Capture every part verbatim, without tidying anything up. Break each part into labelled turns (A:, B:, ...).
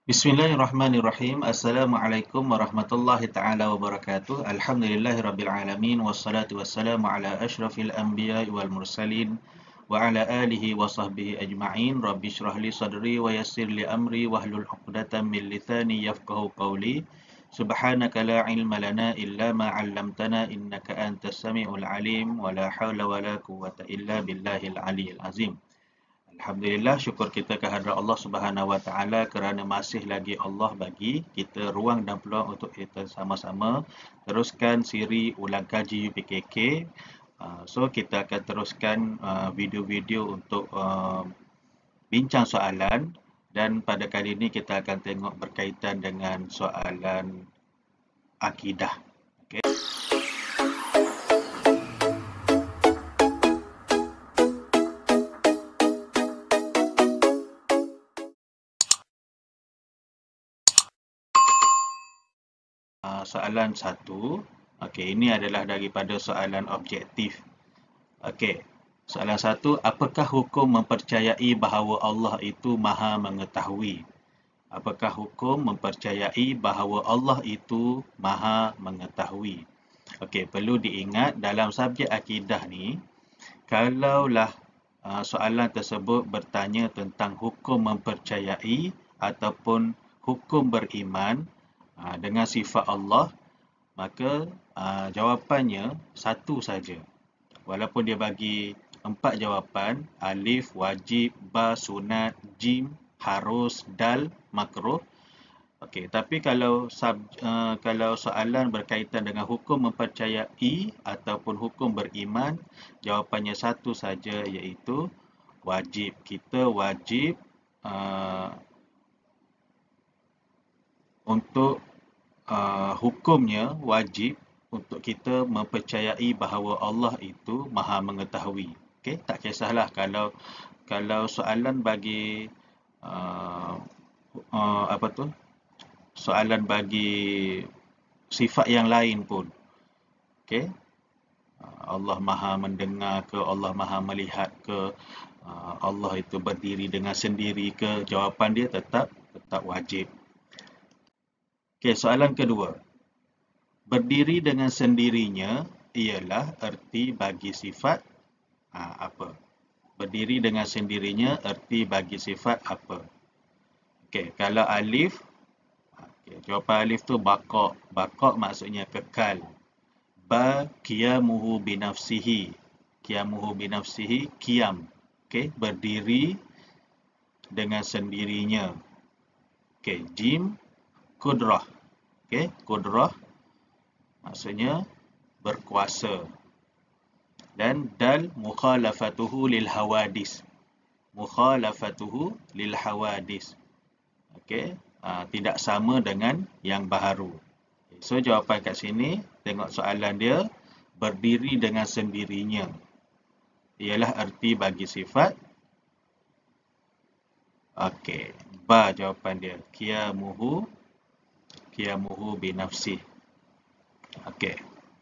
A: Bismillahirrahmanirrahim. Assalamualaikum warahmatullahi taala wabarakatuh. Alhamdulillahirabbil alamin wassalatu wassalamu ala asyrafil anbiya'i wal mursalin wa ala alihi wa sahbihi ajma'in. Rabbi shrah li sadri wa yassir li amri wahlul 'uqdatam min lisani yafqahu qawli. Subhanaka la ilma lana illa ma 'allamtana innaka antas samiul alim wa la haula wa la quwwata illa billahil aliyyil azim. Alhamdulillah, syukur kita kehadrat Allah Subhanahu Wa Taala kerana masih lagi Allah bagi kita ruang dan peluang untuk kita sama-sama teruskan siri ulang kaji U P K K. Uh, so kita akan teruskan uh, video-video untuk uh, bincang soalan, dan pada kali ini kita akan tengok berkaitan dengan soalan akidah. Okey. Soalan satu. Okey, ini adalah daripada soalan objektif. Okey. Soalan satu, apakah hukum mempercayai bahawa Allah itu Maha mengetahui? Apakah hukum mempercayai bahawa Allah itu Maha mengetahui? Okey, perlu diingat dalam subjek akidah ni, kalaulah uh, soalan tersebut bertanya tentang hukum mempercayai ataupun hukum beriman uh, dengan sifat Allah, maka uh, jawapannya satu saja. Walaupun dia bagi empat jawapan, alif, wajib, ba, sunat, jim, harus, dal, makruh. Okey, tapi kalau sub, uh, kalau soalan berkaitan dengan hukum mempercayai ataupun hukum beriman, jawapannya satu saja, iaitu wajib. Kita wajib uh, untuk uh, hukumnya wajib untuk kita mempercayai bahawa Allah itu Maha mengetahui. Okey, tak kisahlah kalau kalau soalan bagi uh, uh, apa tu? Soalan bagi sifat yang lain pun. Okey. Allah Maha mendengar ke, Allah Maha melihat ke, Allah itu berdiri dengan sendiri ke, jawapan dia tetap tetap wajib. Okey, soalan kedua. Berdiri dengan sendirinya ialah erti bagi sifat ha, apa? Berdiri dengan sendirinya erti bagi sifat apa? Okey, kalau alif, okay, jawapan alif tu baqa'. Baqa' maksudnya kekal. Ba, qiyamuhu binafsihi. Qiyamuhu binafsihi, qiyam. Okey, berdiri dengan sendirinya. Okey, jim, kudrah. Okey, kudrah maksudnya berkuasa. Dan dal, mukhalafatuhu lil hawadis. Mukhalafatuhu lil hawadis. Okey, uh, tidak sama dengan yang baharu. So jawapan kat sini, tengok soalan dia, berdiri dengan sendirinya ialah erti bagi sifat. Okey, ba jawapan dia, qiyamuhu qiyamuhu binafsih. Okey.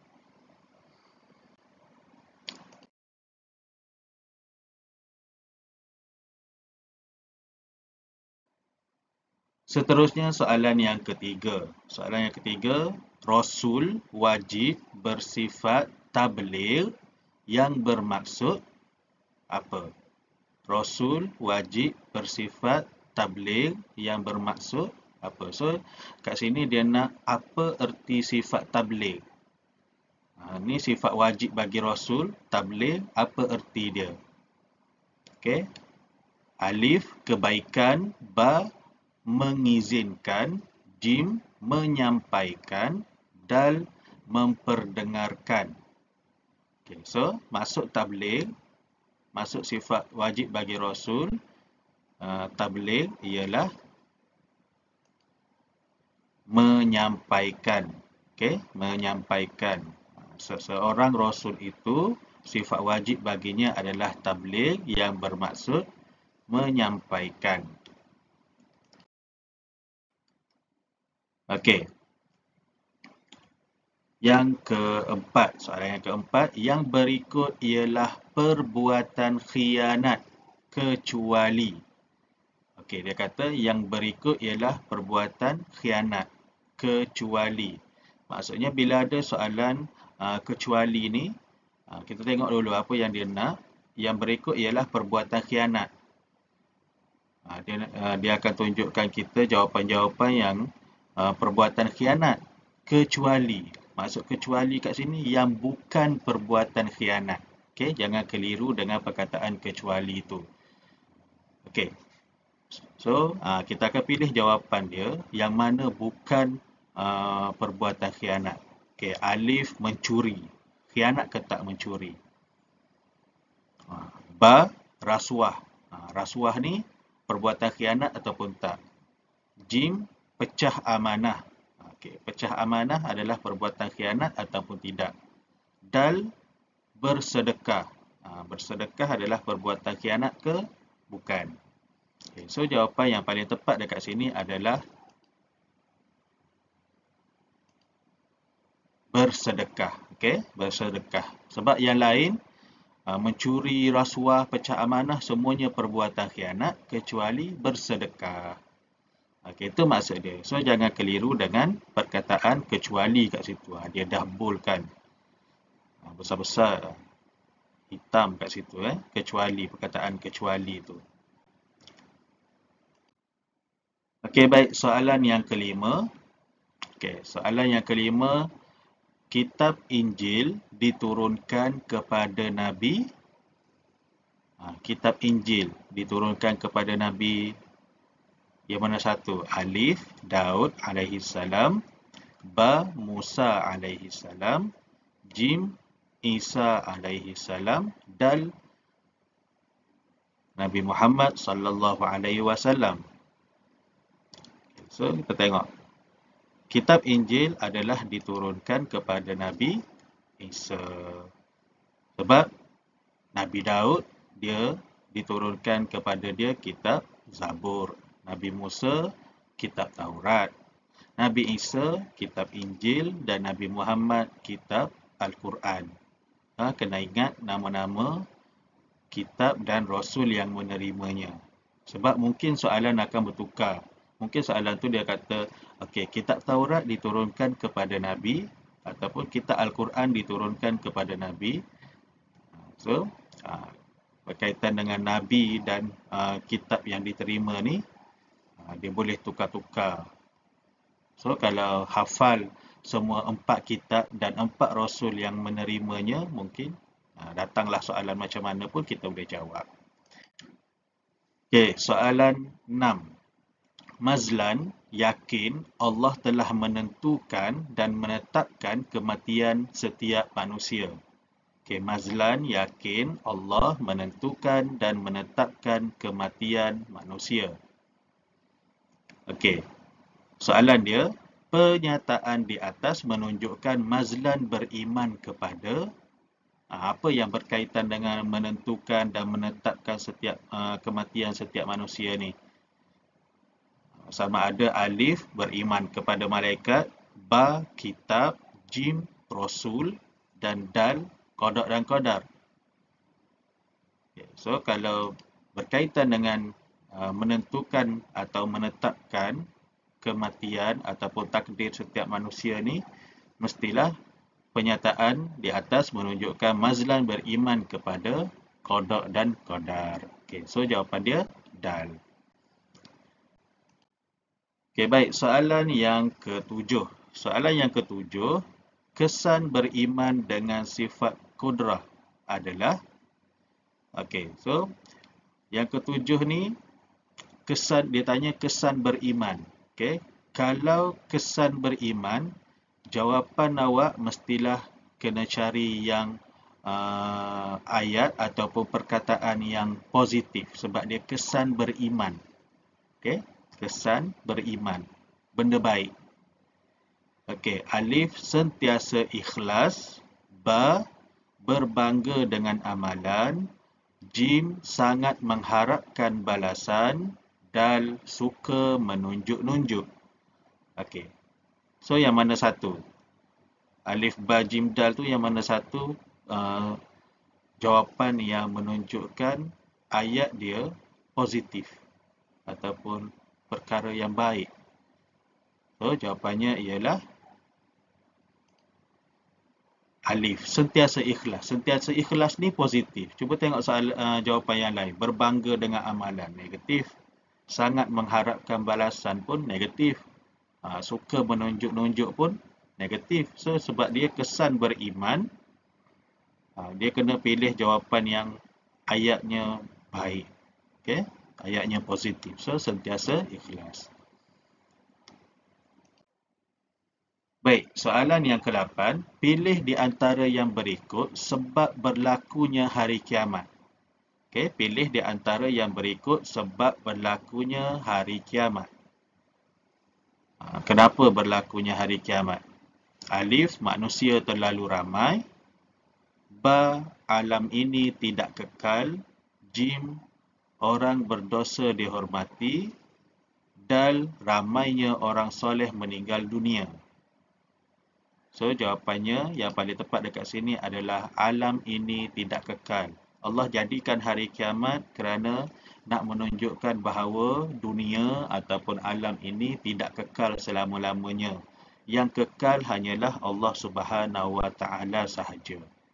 A: Seterusnya soalan yang ketiga. Soalan yang ketiga, Rasul wajib bersifat tabligh yang bermaksud apa? Rasul wajib bersifat tabligh yang bermaksud apa? So, kat sini dia nak apa erti sifat tabligh. Ha, ni sifat wajib bagi Rasul, tabligh, apa erti dia? Okey. Alif, kebaikan. Ba, mengizinkan. Jim, menyampaikan. Dal, memperdengarkan. Okay, so masuk tabligh, masuk sifat wajib bagi Rasul, uh, tabligh ialah menyampaikan. Okay, menyampaikan. Seseorang Rasul itu sifat wajib baginya adalah tabligh yang bermaksud menyampaikan. Okey. Yang keempat, soalan yang keempat, yang berikut ialah perbuatan khianat kecuali. Okey, dia kata yang berikut ialah perbuatan khianat kecuali. Maksudnya bila ada soalan uh, kecuali ni, uh, kita tengok dulu apa yang dia nak. Yang berikut ialah perbuatan khianat. Uh, dia, uh, dia akan tunjukkan kita jawapan-jawapan yang uh, perbuatan khianat kecuali. Maksud kecuali kat sini yang bukan perbuatan khianat. Okey, jangan keliru dengan perkataan kecuali itu. Okey. So, uh, kita akan pilih jawapan dia yang mana bukan uh, perbuatan khianat. Okey, alif mencuri. Khianat ke tak mencuri? Uh, ba, rasuah. Uh, rasuah ni perbuatan khianat ataupun tak? Jim, pecah amanah. Okey, pecah amanah adalah perbuatan khianat ataupun tidak? Dal, bersedekah. Uh, bersedekah adalah perbuatan khianat ke bukan? Okay, so jawapan yang paling tepat dekat sini adalah bersedekah. Okey, bersedekah. Sebab yang lain, mencuri, rasuah, pecah amanah, semuanya perbuatan khianat kecuali bersedekah. Okey, itu maksud dia. So jangan keliru dengan perkataan kecuali kat situ. Dia dah boldkan. Besar-besar hitam kat situ. Eh? Kecuali, perkataan kecuali itu. Okey, baik. Soalan yang kelima. Okey, soalan yang kelima. Kitab Injil diturunkan kepada Nabi. Ha, kitab Injil diturunkan kepada Nabi yang mana satu? Alif, Daud alaihi salam. Ba, Musa alaihi salam. Jim, Isa alaihi salam. Dal, Nabi Muhammad sallallahu alaihi wasallam. So, kita tengok. Kitab Injil adalah diturunkan kepada Nabi Isa. Sebab Nabi Daud, dia diturunkan kepada dia kitab Zabur. Nabi Musa, kitab Taurat. Nabi Isa, kitab Injil. Dan Nabi Muhammad, kitab Al-Quran. Ha, kena ingat nama-nama kitab dan Rasul yang menerimanya. Sebab mungkin soalan akan bertukar. Mungkin soalan tu dia kata, okey, kitab Taurat diturunkan kepada Nabi ataupun kitab Al-Quran diturunkan kepada Nabi. So, uh, berkaitan dengan Nabi dan uh, kitab yang diterima ni, uh, dia boleh tukar-tukar. So, kalau hafal semua empat kitab dan empat Rasul yang menerimanya, mungkin uh, datanglah soalan macam mana pun kita boleh jawab. Okey, soalan enam. Mazlan yakin Allah telah menentukan dan menetapkan kematian setiap manusia. Okey, Mazlan yakin Allah menentukan dan menetapkan kematian manusia. Okey. Soalan dia, pernyataan di atas menunjukkan Mazlan beriman kepada apa yang berkaitan dengan menentukan dan menetapkan setiap uh, kematian setiap manusia ni. Sama ada alif beriman kepada malaikat, ba kitab, jim rasul dan dal qada dan qadar. Okay, so kalau berkaitan dengan uh, menentukan atau menetapkan kematian ataupun takdir setiap manusia ni, mestilah pernyataan di atas menunjukkan Mazlan beriman kepada qada dan qadar. Okay, so jawapan dia dal. Okey, baik. Soalan yang ketujuh. Soalan yang ketujuh, kesan beriman dengan sifat kudrah adalah, okey, so yang ketujuh ni, kesan, dia tanya kesan beriman. Okey, kalau kesan beriman, jawapan awak mestilah kena cari yang uh, ayat ataupun perkataan yang positif sebab dia kesan beriman. Okey, kesan beriman, benda baik. Okey, alif sentiasa ikhlas, ba berbangga dengan amalan, jim sangat mengharapkan balasan, dal suka menunjuk-nunjuk. Okey. So yang mana satu? Alif, ba, jim, dal tu yang mana satu uh, jawapan yang menunjukkan ayat dia positif. ataupun perkara yang baik. So, jawapannya ialah alif, sentiasa ikhlas. Sentiasa ikhlas ni positif. Cuba tengok soal uh, jawapan yang lain. Berbangga dengan amalan, negatif. Sangat mengharapkan balasan pun negatif. Uh, suka menunjuk-nunjuk pun negatif. So, sebab dia kesan beriman, uh, dia kena pilih jawapan yang ayatnya baik. Okay? Ayatnya positif. So, sentiasa ikhlas. Baik, soalan yang ke-lapan. Pilih di antara yang berikut sebab berlakunya hari kiamat. Okey, pilih di antara yang berikut sebab berlakunya hari kiamat. Kenapa berlakunya hari kiamat? Alif, manusia terlalu ramai. Ba, alam ini tidak kekal. Jim, orang berdosa dihormati. Dal, ramainya orang soleh meninggal dunia. So, jawapannya yang paling tepat dekat sini adalah alam ini tidak kekal. Allah jadikan hari kiamat kerana nak menunjukkan bahawa dunia ataupun alam ini tidak kekal selama-lamanya. Yang kekal hanyalah Allah Subhanahu Wa Taala sahaja.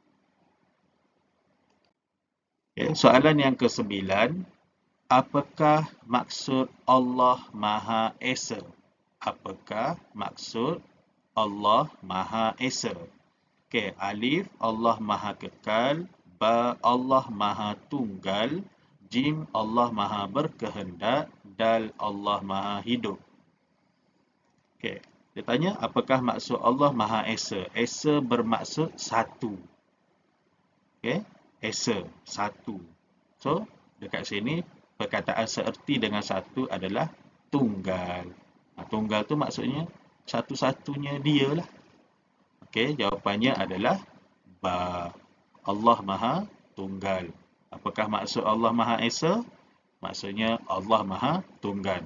A: Okay, soalan yang kesembilan. Apakah maksud Allah Maha Esa? Apakah maksud Allah Maha Esa? Okey, alif, Allah Maha Kekal. Ba, Allah Maha Tunggal. Jim, Allah Maha Berkehendak. Dal, Allah Maha Hidup. Okey, dia tanya, apakah maksud Allah Maha Esa? Esa bermaksud satu. Okey, Esa, satu. So, dekat sini, perkataan seerti dengan satu adalah tunggal. Nah, tunggal tu maksudnya satu-satunya dia lah. Okey, jawapannya adalah ba. Allah Maha Tunggal. Apakah maksud Allah Maha Esa? Maksudnya Allah Maha Tunggal.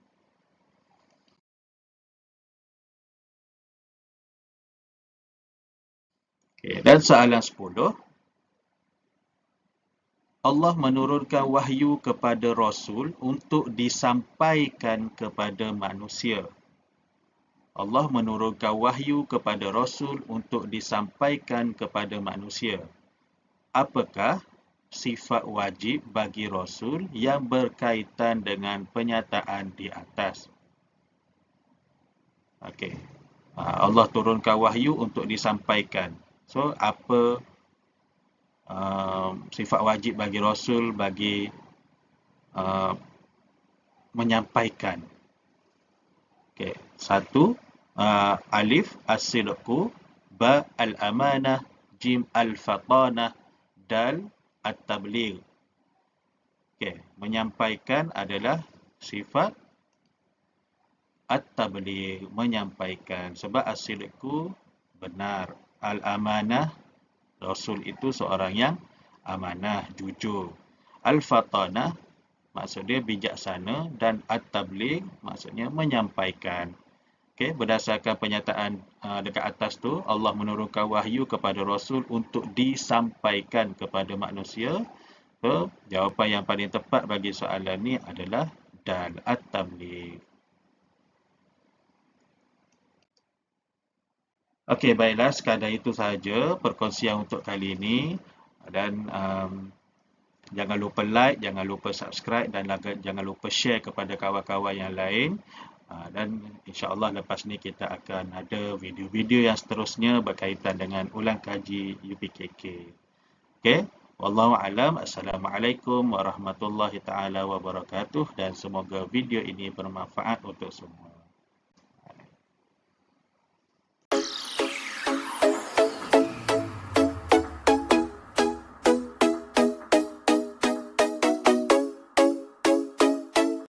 A: Okey, dan soalan sepuluh. Allah menurunkan wahyu kepada Rasul untuk disampaikan kepada manusia. Allah menurunkan wahyu kepada Rasul untuk disampaikan kepada manusia. Apakah sifat wajib bagi Rasul yang berkaitan dengan penyataan di atas? Okey. Allah turunkan wahyu untuk disampaikan. So, apa uh, sifat wajib bagi Rasul bagi uh, menyampaikan? Okey, satu, uh, alif as-sidqu, ba al-amanah, jim al-fatanah, dal at-tabligh. Okey, menyampaikan adalah sifat at-tabligh, menyampaikan. Sebab as-sidqu benar, al-amanah, Rasul itu seorang yang amanah, jujur. Al-fatanah maksud dia bijaksana, dan at-tabligh maksudnya menyampaikan. Okey, berdasarkan penyataan uh, dekat atas tu, Allah menurunkan wahyu kepada Rasul untuk disampaikan kepada manusia. So, jawapan yang paling tepat bagi soalan ni adalah dal, at-tabligh. Okey, baiklah, sekadar itu sahaja perkongsian untuk kali ini. Dan um, jangan lupa like, jangan lupa subscribe, dan jangan lupa share kepada kawan-kawan yang lain. Dan insya-Allah lepas ni kita akan ada video-video yang seterusnya berkaitan dengan ulang kaji U P K K. Okey, wallahu alam. Assalamualaikum warahmatullahi taala wabarakatuh, dan semoga video ini bermanfaat untuk semua.